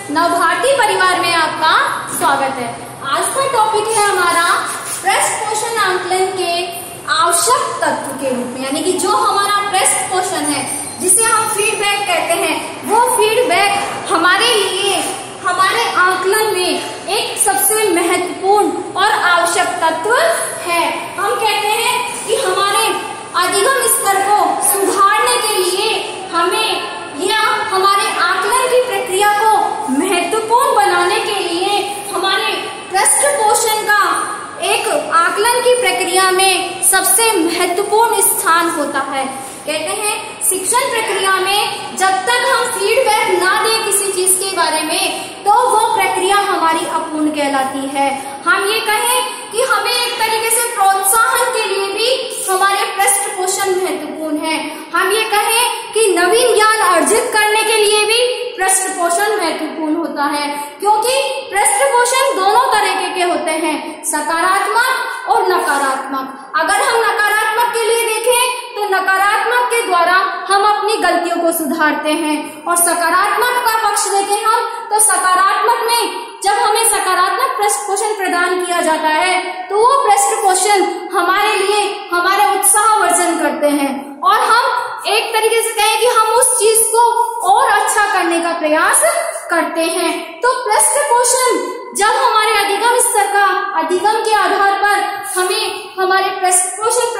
नवभारती परिवार में आपका स्वागत है। आज का टॉपिक है हमारा पृष्ठ पोषण आकलन के आवश्यक तत्व के रूप में, यानी कि जो हमारा पृष्ठ पोषण है जिसे हम फीडबैक कहते हैं, वो फीडबैक हमारे लिए हमारे आकलन में एक सबसे महत्वपूर्ण और आवश्यक तत्व है। हम कहते हैं कि हमारे अधिगम स्तर को सुधारने के लिए हमें या हमारे आकलन की प्रक्रिया को महत्वपूर्ण बनाने के लिए हमारे पृष्ठ पोषण का एक आकलन की प्रक्रिया में सबसे महत्वपूर्ण स्थान होता है। कहते हैं शिक्षण प्रक्रिया में जब तक हम फीडबैक ना दें किसी चीज के बारे में, तो वो प्रक्रिया हमारी अपूर्ण कहलाती है। हम ये कहें कि हमें एक तरीके से प्रोत्साहन के लिए भी हमारे पृष्ठ पोषण महत्वपूर्ण है। हम ये कहें कि नवीन ज्ञान अर्जित करने के लिए भी पृष्ठ पोषण महत्वपूर्ण होता है, क्योंकि पृष्ठ पोषण दोनों तरीके के होते हैं, सकारात्मक और नकारात्मक। अगर हम नकारात्मक के लिए देखें तो नकारात्मक के द्वारा हम अपनी गलतियों को सुधारते हैं, और सकारात्मक का पक्ष देखें हम तो सकारात्मक में जब हमें सकारात्मक पृष्ठ पोषण प्रदान किया जाता है तो वो पृष्ठ पोषण हमारे लिए हमारे उत्साहवर्धन करते हैं, और हम एक तरीके से कहें कि हम उस चीज को और अच्छा करने का प्रयास करते हैं। तो पृष्ठ पोषण जब हमारे अधिगम स्तर का अधिगम के आधार पर हमें हमारे पृष्ठ पोषण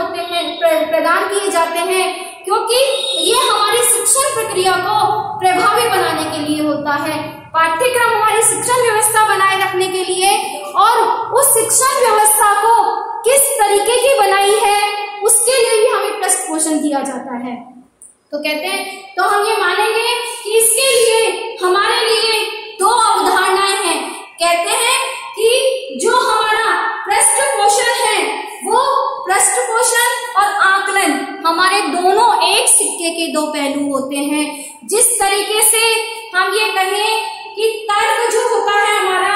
प्रदान किए जाते हैं, क्योंकि ये हमारी शिक्षण प्रक्रिया को प्रभावी बनाने के लिए होता है। पाठ्यक्रम हमारी शिक्षण व्यवस्था बनाए रखने के लिए, और उस शिक्षण व्यवस्था को किस तरीके की बनाई है उसके लिए भी हमें पृष्ठ पोषण दिया जाता है। तो कहते हैं, तो हम ये मानेंगे कि इसके लिए हमारे लिए दो अवधारणाएं हैं। कहते हैं कि जो हमारा पृष्ठ पोषण है वो पृष्ठ पोषण और आकलन हमारे दोनों एक सिक्के के दो पहलू होते हैं। जिस तरीके से हम ये कहें कि तर्क जो होता है हमारा,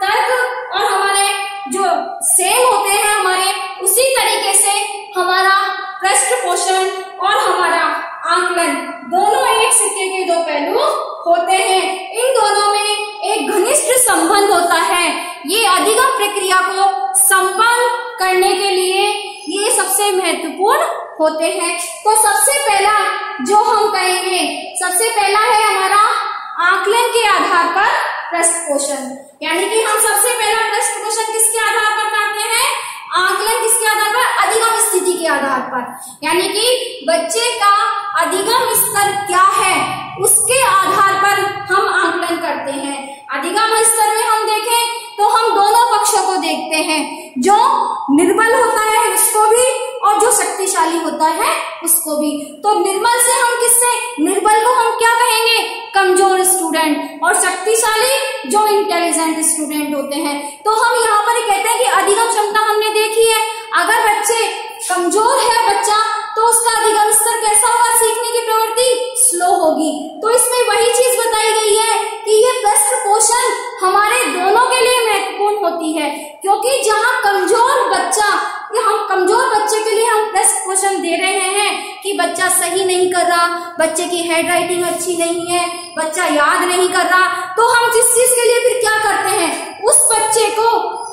तर्क और हमारे जो सेम होते हैं हमारे, उसी तरीके से हमारा पृष्ठ पोषण और हमारा आकलन दोनों एक सिक्के के दो पहलू होते हैं। इन दोनों में एक घनिष्ठ संबंध होता है। ये अधिगम प्रक्रिया को संपन्न करने के लिए ये सबसे महत्वपूर्ण होते हैं। तो सबसे पहला जो हम कहेंगे, सबसे पहला है हमारा आकलन के आधार पर पृष्ठ पोषण, यानी कि हम सबसे पहला पृष्ठ पोषण किसके आधार पर करते हैं? आकलन किसके आधार पर? अधिगम स्थिति के आधार पर, यानी कि बच्चे का अधिगम स्तर क्या है उसके आधार पर हम आकलन करते हैं। अधिगम स्तर में हम देखें तो हम दोनों पक्षों को देखते हैं, जो निर्बल होता है उसको भी और जो शक्तिशाली होता है उसको भी। तो निर्बल से हम किससे, निर्बल को हम क्या कहेंगे? कमजोर स्टूडेंट, और शक्तिशाली जो इंटेलिजेंट स्टूडेंट होते हैं। तो हम यहाँ पर कहते हैं कि अधिगम क्षमता हमने देखी है। अगर बच्चे कमजोर है बच्चा तो उसका अधिगम स्तर कैसा होगा? सीखने की प्रवृत्ति स्लो होगी। तो इसमें वही चीज बताई गई है कि ये पृष्ठ पोषण हमारे दोनों के लिए महत्वपूर्ण होती है, क्योंकि जहाँ कमजोर बच्चा, हम कमजोर बच्चे के लिए हम पृष्ठ पोषण दे रहे हैं कि बच्चा सही नहीं कर रहा, बच्चे की हैंड राइटिंग अच्छी नहीं है, बच्चा याद नहीं कर रहा, तो हम जिस चीज के लिए फिर क्या करते हैं, उस बच्चे को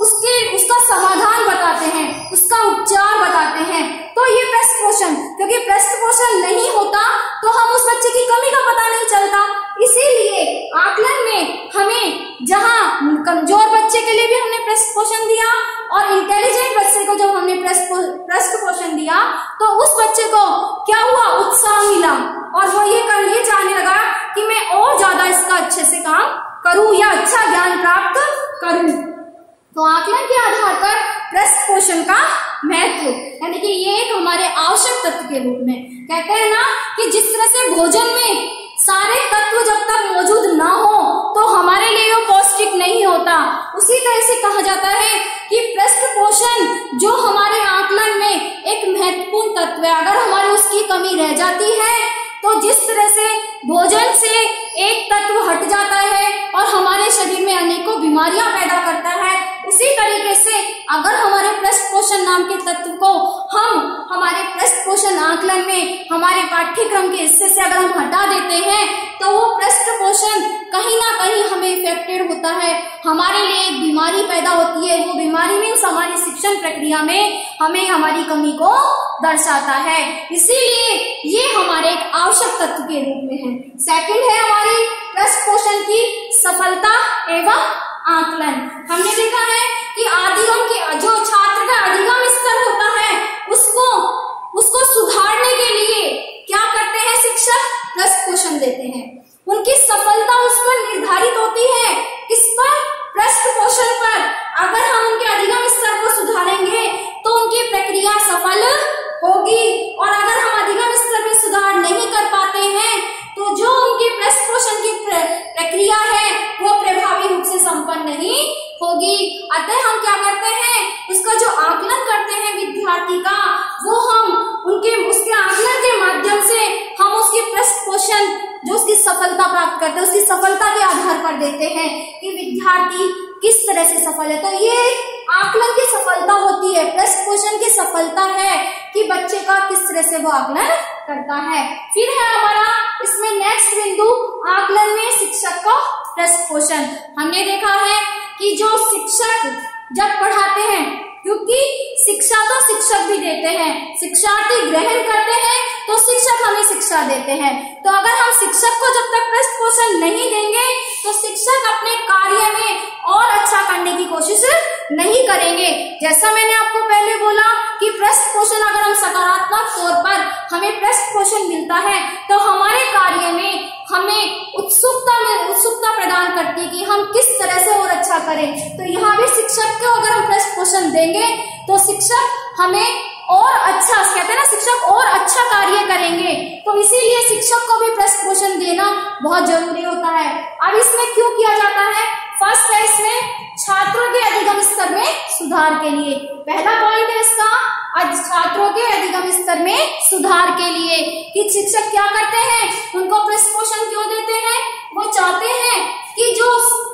उसका समाधान बताते हैं, उसका उपचार बताते हैं। तो ये पृष्ठ पोषण, क्योंकि पृष्ठ पोषण नहीं होता तो हम उस बच्चे की कमी का पता नहीं चलता। इसीलिए आकलन में हमें जहां कमजोर बच्चे के लिए भी हमने पृष्ठ पोषण दिया, और इंटेलिजेंट बच्चे को जब हमने पृष्ठ पोषण दिया तो उस बच्चे को क्या हुआ? उत्साह मिला, और वो ये चाहने लगा कि मैं और ज्यादा इसका अच्छे से काम करूं या अच्छा ज्ञान प्राप्त करूं। तो आकलन के आधार पर पृष्ठ पोषण का महत्व, यानी कि ये एक हमारे आवश्यक तत्व के रूप में कहते हैं ना कि जिस तरह से भोजन में सारे तत्व जब तक मौजूद ना हो तो हमारे लिए वो पौष्टिक नहीं होता, उसी तरह से कहा जाता है कि पृष्ठ पोषण जो हमारे आकलन में एक महत्वपूर्ण तत्व है, अगर हमारी उसकी कमी रह जाती है तो जिस तरह से भोजन से एक तत्व हट जाता है और हमारे शरीर में अनेकों बीमारियां पैदा करता है, उसी तरीके से अगर हमारे पृष्ठ पोषण नाम के तत्व को हम हमारे पृष्ठ पोषण आकलन में हमारे पाठ्यक्रम के हिस्से से अगर हम हटा देते हैं तो वो पृष्ठ पोषण कहीं ना कहीं होता है, हमारे लिए एक बीमारी पैदा होती है। वो बीमारी मीन्स हमारी शिक्षण प्रक्रिया में हमें हमारी कमी को दर्शाता है। इसीलिए ये हमारे एक आवश्यक तत्व के रूप में है। सेकंड है हमारी प्रश्न क्वेश्चन की सफलता एवं आकलन। हमने देखा है कि अधिगम के जो छात्र का अधिगम स्तर होता है उसको सुधारने के लिए क्या करते हैं शिक्षक? प्रश्न क्वेश्चन देते हैं। उनकी सफलता उस पर निर्धारित होती है, किस पर? प्रश्न क्वेश्चन पर। अगर हम उनके अधिगम स्तर को सुधारेंगे तो उनकी प्रक्रिया सफल होगी, और अगर हम अधिगम स्तर में सुधार नहीं कर पाते हैं तो जो उनकी प्रश्न क्वेश्चन की प्रक्रिया है वो प्रभावी रूप से संपन्न नहीं होगी। अतः हम क्या करते हैं, उसका जो आकलन करते हैं विद्यार्थी का, वो हम उसके आकलन के माध्यम से हम उसकी प्रश्न क्वेश्चन जो उसकी सफलता प्राप्त करते हैं उसकी सफलता के आधार पर देते हैं कि विद्यार्थी किस तरह से सफल है। तो ये आकलन की सफलता होती है, प्रश्न क्वेश्चन की सफलता है कि बच्चे का किस तरह से वो आकलन करता है। फिर है हमारा इसमें नेक्स्ट बिंदु आकलन में शिक्षक का प्रश्न क्वेश्चन। हमने देखा है कि जो शिक्षक जब पढ़ाते हैं, क्योंकि शिक्षा तो शिक्षक भी देते हैं, शिक्षार्थी ग्रहण करते हैं तो शिक्षक हमें शिक्षा देते हैं। तो अगर हम शिक्षक को जब तक प्रश्न क्वेश्चन नहीं देंगे तो शिक्षक अपने कार्य में और अच्छा करने की कोशिश नहीं करेंगे। जैसा मैंने आपको पहले बोला कि प्रश्न क्वेश्चन अगर हम सकारात्मक तौर पर हमें प्रश्न क्वेश्चन मिलता है तो हमारे कार्य में हमें उत्सुकता प्रदान करती है कि हम किस तरह से और अच्छा करें। तो यहाँ भी शिक्षक को अगर हम प्रश्न क्वेश्चन देंगे तो शिक्षक हमें और अच्छा, कहते हैं ना, शिक्षक और अच्छा कार्य करेंगे। तो इसीलिए शिक्षक को भी प्रश्न क्वेश्चन देना बहुत जरूरी होता है। अब इसमें क्यों किया जाता है? फर्स्ट है इसमें छात्रों के अधिगम स्तर में सुधार के लिए। पहला पॉइंट है इसका छात्रों के अधिगम स्तर में सुधार के लिए कि शिक्षक क्या करते हैं, उनको प्रश्न क्वेश्चन क्यों देते हैं? वो चाहते हैं कि जो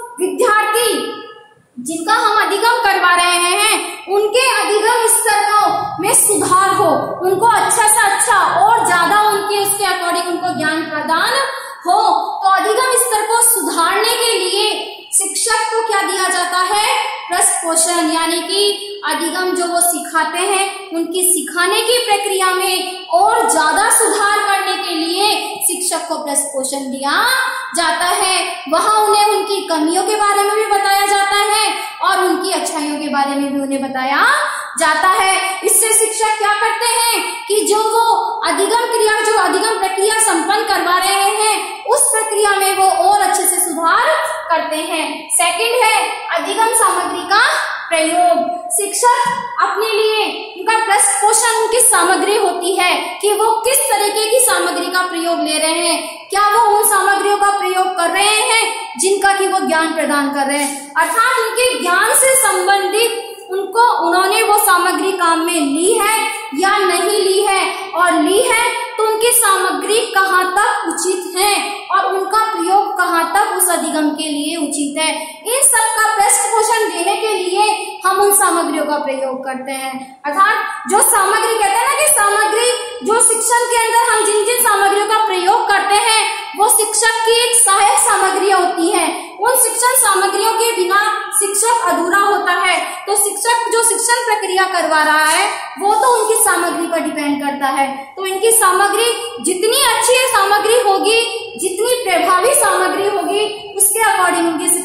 विद्यार्थी जिनका हम अधिगम करवा रहे हैं उनके अधिगम स्तर में सुधार हो, उनको अच्छा से अच्छा और ज्यादा उसके अकॉर्डिंग उनको ज्ञान प्रदान हो। तो अधिगम स्तर को सुधारने के लिए शिक्षक को क्या दिया जाता है? प्रश्न क्वेश्चन, यानी कि अधिगम जो वो सिखाते हैं उनकी सिखाने की प्रक्रिया में और ज्यादा सुधार करने के लिए शिक्षक को प्रश्न क्वेश्चन दिया जाता है। वहां उन्हें उनकी कमियों के बारे में भी बताया जाता है और उनकी अच्छाइयों के बारे में भी उन्हें बताया जाता है। इससे शिक्षक क्या करते हैं कि जो वो अधिगम प्रक्रिया संपन्न करवा रहे हैं उस प्रक्रिया में वो और अच्छे से सुधार करते हैं। सेकंड है अधिगम सामग्री का प्रयोग। शिक्षक अपने लिए उनका प्रश्न क्वेश्चन उनकी सामग्री होती है कि वो किस तरीके की सामग्री का प्रयोग ले रहे हैं, क्या वो उन सामग्रियों का प्रयोग कर रहे हैं जिनका कि वो ज्ञान प्रदान कर रहे हैं, अर्थात उनके ज्ञान से संबंधित उन्होंने वो सामग्री काम में ली है या नहीं ली है, और ली है तो उनकी सामग्री कहाँ तक उचित है और उनका प्रयोग कहाँ तक उस अधिगम के लिए उचित है। इन सब का प्रश्न क्वेश्चन देने के लिए हम उन सामग्रियों का प्रयोग करते हैं। अर्थात जो सामग्री, कहते हैं ना कि सामग्री जो शिक्षण के अंदर हम जिन जिन सामग्रियों का प्रयोग करते हैं वो शिक्षक की एक सहायक सामग्रियां होती है। उन शिक्षण सामग्रियों के बिना शिक्षक अधूरा होता है। तो शिक्षक जो शिक्षण प्रक्रिया करवा रहा है वो तो उनकी सामग्री पर डिपेंड करता है। तो इनकी सामग्री जितनी अच्छी सामग्री होगी, जितनी प्रभावी सामग्री होगी, उसके अकॉर्डिंग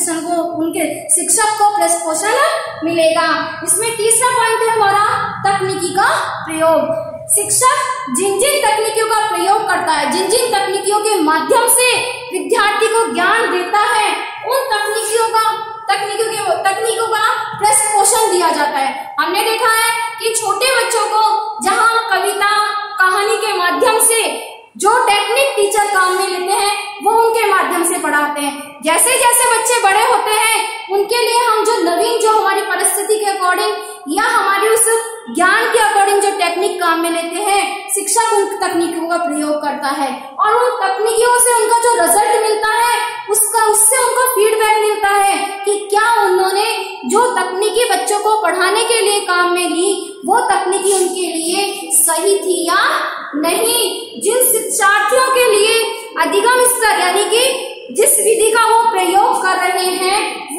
उनके शिक्षक को प्रश्न क्वेश्चन मिलेगा। इसमें तीसरा पॉइंट है हमारा तकनीकी का प्रयोग। शिक्षक जिन जिन तकनीकियों का प्रयोग करता है, जिन जिन तकनीकियों के माध्यम से विद्यार्थी को ज्ञान देता है, उन तकनीकों का प्रश्न क्वेश्चन दिया जाता है। हमने देखा है कि छोटे बच्चों को जहां कविता कहानी के माध्यम से जो टेक्निक टीचर काम में लेते हैं वो उनके माध्यम से पढ़ाते हैं। जैसे जैसे बच्चे बड़े होते हैं उनके लिए हम जो नवीन, जो हमारी परिस्थिति के अकॉर्डिंग या हमारी उस ज्ञान के अकॉर्डिंग जो टेक्निक काम में लेते हैं, शिक्षक उन तकनीकों का प्रयोग करता है और उन तकनीकों से उनका जो रिजल्ट मिलता है उससे उनको फीडबैक मिलता है कि क्या उन्होंने जो तकनीकी बच्चों को पढ़ाने के लिए काम में ली वो तकनीकी उनके लिए सही थी या नहीं। जिन शिक्षार्थियों के लिए अधिगम स्तर, यानी कि जिस विधि का वो प्रयोग कर रहे हैं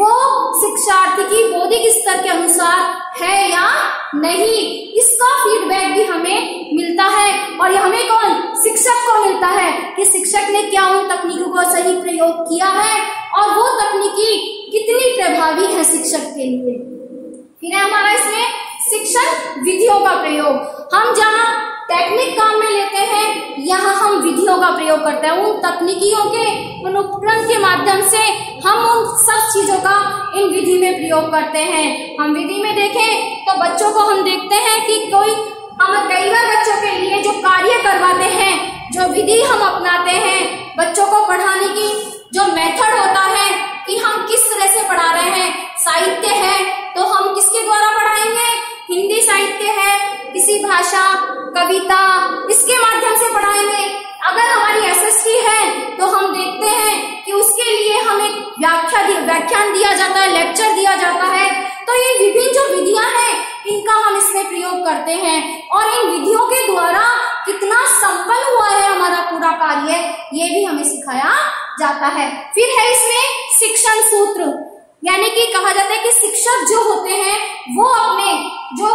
शिक्षार्थी की बौद्धिक स्तर के अनुसार है या नहीं, इसका फीडबैक भी हमें मिलता है। और ये हमें कौन, शिक्षक को मिलता है कि शिक्षक ने क्या उन तकनीकों का सही प्रयोग किया है और वो तकनीकी कितनी प्रभावी है शिक्षक के लिए। फिर है हमारा इसमें शिक्षण विधियों का प्रयोग। हम जहाँ टेक्निक काम में लेते हैं, यहाँ हम विधियों का प्रयोग करते हैं। उन तकनीकियों के, उन उपकरण के माध्यम से हम उन सब चीजों का इन विधि में प्रयोग करते हैं। हम विधि में देखें तो बच्चों को हम देखते हैं कि हम कई बार बच्चों के लिए जो कार्य करवाते हैं, जो विधि हम अपनाते हैं, बच्चों को पढ़ाने की जो मेथड होता है कि हम किस तरह से पढ़ा रहे हैं। साहित्य है तो हम किसके द्वारा पढ़ाएंगे, हिंदी साहित्य है, किसी भाषा, कविता, इसके माध्यम से पढ़ाएंगे। अगर हमारी एसएसटी है तो हम देखते हैं कि उसके लिए हमें व्याख्यान दिया जाता है, लेक्चर दिया जाता है। तो ये विभिन्न जो विधियां हैं इनका हम इसमें प्रयोग करते हैं और इन विधियों के द्वारा कितना संपन्न हुआ है हमारा पूरा कार्य, ये भी हमें सिखाया जाता है। फिर है इसमें शिक्षण सूत्र, यानी कि कहा जाता है कि शिक्षक जो होते हैं वो अपने जो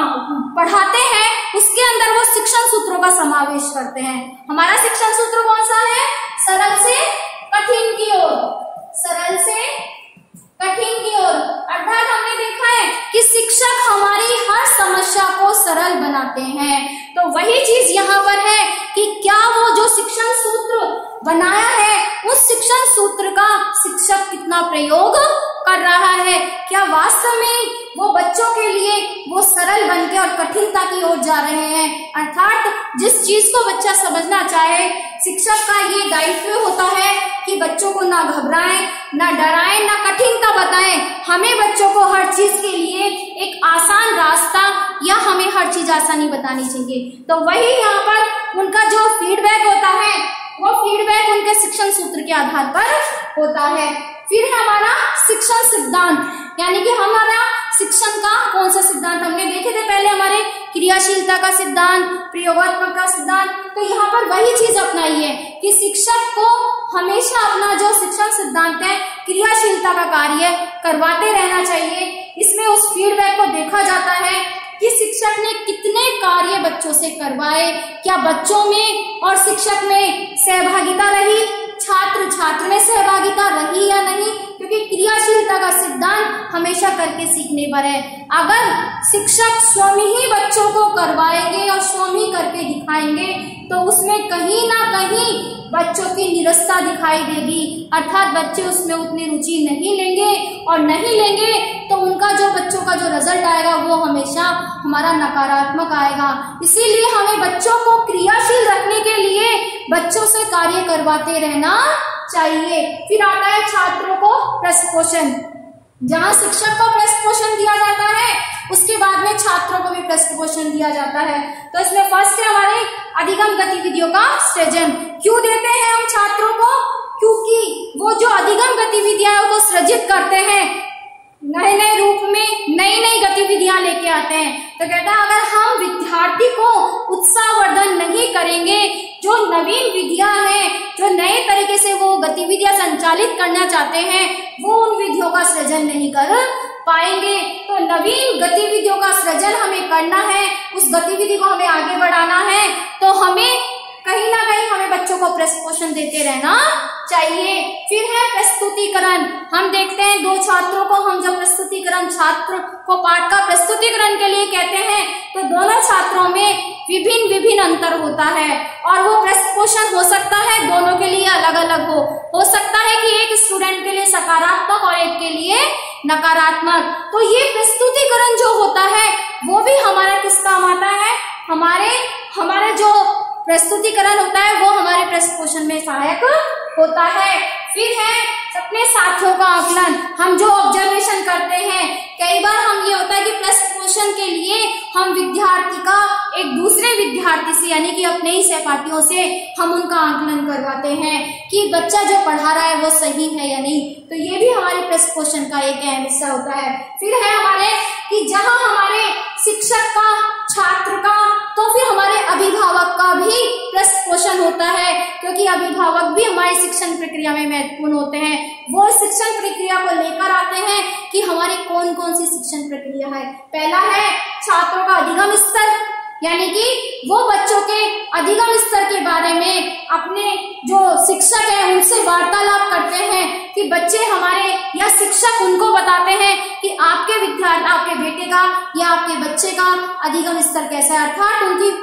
पढ़ाते हैं उसके अंदर वो शिक्षण सूत्रों का समावेश करते हैं। हमारा शिक्षण सूत्र कौन सा है, सरल से कठिन की ओर, सरल से कठिन की ओर। अर्थात हमने देखा है कि शिक्षक हमारी हर समस्या को सरल बनाते हैं। तो वही चीज यहाँ पर है कि क्या वो जो शिक्षण सूत्र बनाया है उस शिक्षण सूत्र का शिक्षक कितना प्रयोग कर रहा है, क्या वास्तव में वो बच्चों के लिए वो सरल बनके और कठिनता की ओर जा रहे हैं। अर्थात जिस चीज को बच्चा समझना चाहे, शिक्षक का ये दायित्व होता है कि बच्चों को ना घबराएं, ना डराएं, ना कठिनता बताएं। हमें बच्चों को हर चीज के लिए एक आसान रास्ता या हमें हर चीज आसानी बतानी चाहिए। तो वही यहाँ पर उनका जो फीडबैक होता है वो फीडबैक उनके शिक्षण सूत्र के आधार पर होता है। फिर है हमारा शिक्षण सिद्धांत, यानी कि हमारा शिक्षण का कौन सा सिद्धांत हमने देखे थे पहले, हमारे क्रियाशीलता का सिद्धांत, प्रयोगात्मक का सिद्धांत। तो यहाँ पर वही चीज अपनाई है कि शिक्षक को हमेशा अपना जो शिक्षण सिद्धांत है, क्रियाशीलता का कार्य करवाते रहना चाहिए। इसमें उस फीडबैक को देखा जाता है कि शिक्षक ने कितने कार्य बच्चों से करवाए, क्या बच्चों में और शिक्षक में सहभागिता रही, छात्र में सहभागिता रही या नहीं, क्योंकि क्रियाशीलता का सिद्धांत हमेशा करके सीखने पर है। अगर शिक्षक स्वयं ही बच्चों को करवाएंगे और स्वयं ही करके दिखाएंगे तो उसमें कहीं ना कहीं बच्चों की निरस्ता दिखाई देगी, अर्थात बच्चे उसमें उतनी रुचि नहीं लेंगे और नहीं लेंगे तो उनका जो बच्चों का जो रिजल्ट आएगा वो हमेशा हमारा नकारात्मक आएगा। इसीलिए हमें बच्चों को क्रियाशील रखने के लिए बच्चों से कार्य करवाते रहना चाहिए। फिर आता है छात्रों को प्रश्नपोषण, जहाँ शिक्षक को प्रश्नपोषण दिया जाता है उसके बाद में छात्रों को भी प्रश्नपोषण दिया जाता है। तो इसमें फर्स्ट है हमारे अधिगम गतिविधियों का सृजन। क्यों देते हैं हम छात्रों को, क्योंकि वो जो अधिगम गतिविधियां को सृजित करते हैं, नए नए रूप में नई नई गतिविधियां लेके आते हैं। तो कहता है अगर हम विद्यार्थी को उत्साहवर्धन नहीं करेंगे, जो नवीन विधियां हैं, जो नए तरीके से वो गतिविधियां संचालित करना चाहते हैं, वो उन विधियों का सृजन नहीं कर पाएंगे। तो नवीन गतिविधियों का सृजन हमें करना है, उस गतिविधि को हमें आगे बढ़ाना है, तो हमें कहीं ना कहीं हमें बच्चों को प्रश्नपोषण देते रहना चाहिए। फिर है प्रस्तुतिकरण। हम देखते हैं दो छात्रों को हम जब प्रस्तुतिकरण, छात्र को पाठ का प्रस्तुतिकरण के लिए कहते हैं तो दोनों छात्रों में विभिन्न अंतर होता है और वो प्रश्नपोषण हो सकता है दोनों के लिए अलग अलग हो सकता है कि एक स्टूडेंट के लिए सकारात्मक और एक के लिए नकारात्मक। तो ये प्रस्तुतिकरण जो होता है वो भी हमारा किस काम आता है, हमारे जो प्रस्तुतिकरण होता है वो हमारे प्रश्नपोषण में सहायक होता है। फिर है अपने साथियों का आकलन। हम जो ऑब्जर्वेशन करते हैं, कई बार हम ये होता है कि प्रश्नपोषण के लिए हम विद्यार्थी का एक दूसरे विद्यार्थी से यानी कि अपने ही सहपाठियों से हम उनका आकलन करवाते हैं कि बच्चा जो पढ़ा रहा है वो सही है या नहीं। तो ये भी हमारे प्रश्नपोषण का एक अहम हिस्सा होता है। फिर है हमारे कि जहाँ हमारे शिक्षक का, छात्र का, तो फिर हमारे अभिभावक का भी प्रश्नपोषण होता है, क्योंकि अभिभावक भी हमारी शिक्षण प्रक्रिया में महत्वपूर्ण होते हैं। वो शिक्षण प्रक्रिया को लेकर आते हैं कि हमारी कौन कौन सी शिक्षण प्रक्रिया है। पहला है छात्रों का अधिगम स्तर, यानी कि वो बच्चों के अधिगम स्तर के बारे में अपने जो शिक्षक है उनसे वार्तालाप करते हैं कि बच्चे हमारे या शिक्षक उनको बताते हैं कि आपके विद्यार्थी, आपके बेटे का या आपके बच्चे का अधिगम स्तर कैसा है, अर्थात उनकी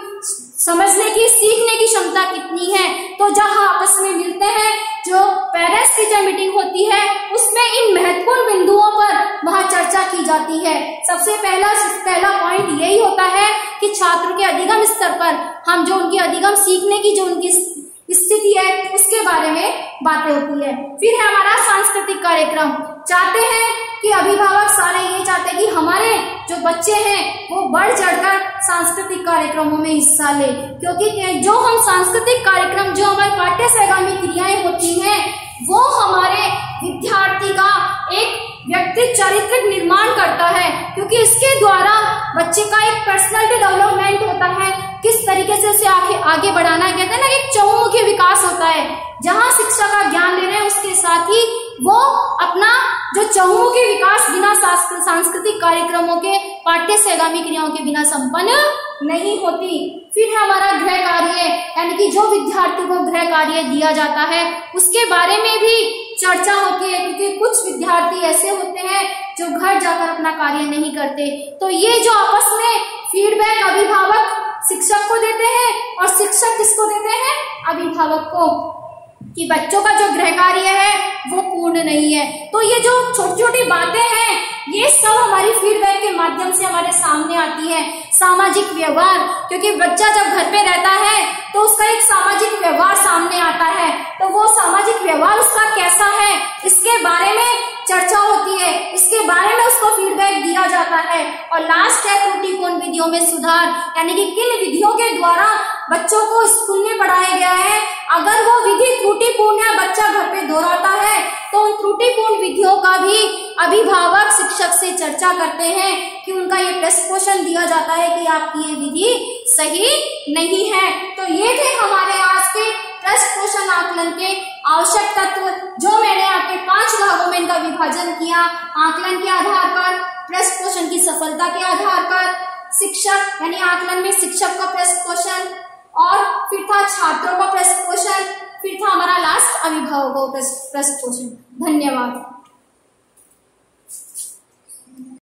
समझने की, सीखने की क्षमता कितनी है। तो जहां आपस में मिलते हैं, जो पेरेंट्स टीचर मीटिंग होती है, उसमें इन महत्वपूर्ण बिंदुओं पर वहां चर्चा की जाती है। सबसे पहला पॉइंट यही होता है कि छात्र के अधिगम स्तर पर हम जो उनकी अधिगम सीखने की जो उनकी स्थिति है उसके बारे में बातें होती है। फिर है हमारा सांस्कृतिक कार्यक्रम। चाहते हैं कि अभिभावक सारे ये चाहते हैं कि हमारे जो बच्चे हैं वो बढ़ चढ़कर सांस्कृतिक कार्यक्रमों में हिस्सा ले, क्योंकि जो हम सांस्कृतिक कार्यक्रम, जो हमारी पाठ्य सहगामी क्रियाएं होती हैं, वो हमारे विद्यार्थी का एक व्यक्ति चरित्र निर्माण करता है, क्योंकि इसके द्वारा बच्चे का एक पर्सनालिटी डेवलपमेंट होता है, किस तरीके से उसे आगे बढ़ाना है। कहते हैं ना, एक चहुमुखी विकास होता है, जहां शिक्षा का ज्ञान ले रहे हैं उसके साथ ही वो अपना जो चहुमुखी विकास बिना सांस्कृतिक कार्यक्रमों के, पाठ्य सहगामी क्रियाओं के बिना संपन्न नहीं होती। फिर है हमारा गृह कार्य, यानी कि जो विद्यार्थी को गृह कार्य दिया जाता है उसके बारे में भी चर्चा होती है, क्योंकि कुछ विद्यार्थी ऐसे होते हैं जो घर जाकर अपना कार्य नहीं करते। तो ये जो आपस में फीडबैक अभिभावक शिक्षक को देते हैं और शिक्षक किसको देते हैं, अभिभावक को, कि बच्चों का जो गृह कार्य है वो पूर्ण नहीं है। तो ये जो छोटी छोटी बातें हैं ये सब हमारी फीडबैक के माध्यम से हमारे सामने आती है। सामाजिक व्यवहार, क्योंकि बच्चा जब घर पे रहता है तो उसका एक सामाजिक व्यवहार सामने आता है, तो वो सामाजिक व्यवहार उसका कैसा है इसके बारे में चर्चा होती है, इसके बारे में उसको फीडबैक दिया जाता है। और लास्ट है त्रुटिपूर्ण विधियों में सुधार, यानी कि किन विधियों के द्वारा बच्चों को स्कूल में पढ़ाया गया है, अगर वो विधि त्रुटिपूर्ण है, बच्चा घर पे दोहराता है, तो उन त्रुटिपूर्ण विधियों का भी अभिभावक शिक्षक से चर्चा करते हैं कि उनका ये प्रश्न क्वेश्चन दिया जाता है कि आपकी ये विधि सही नहीं है। तो ये थे हमारे आज के प्रश्न क्वेश्चन आकलन के आवश्यक तत्व, जो मैंने आपके 5 भागों में इनका विभाजन किया। आकलन के आधार पर, प्रश्न क्वेश्चन की सफलता के आधार पर, शिक्षक यानी आकलन में शिक्षक का प्रश्न क्वेश्चन, और फिर था छात्रों का प्रश्न क्वेश्चन, फिर था हमारा लास्ट अभिभावकों का प्रश्न क्वेश्चन। धन्यवाद।